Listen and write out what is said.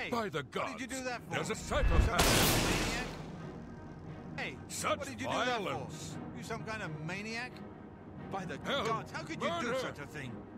Hey, By the gods, what did you do that for? there's a Some psychopath. kind of maniac? Hey, Such what did you violence. do that for? You some kind of maniac? By the Hell, gods, how could you do murder. such a thing?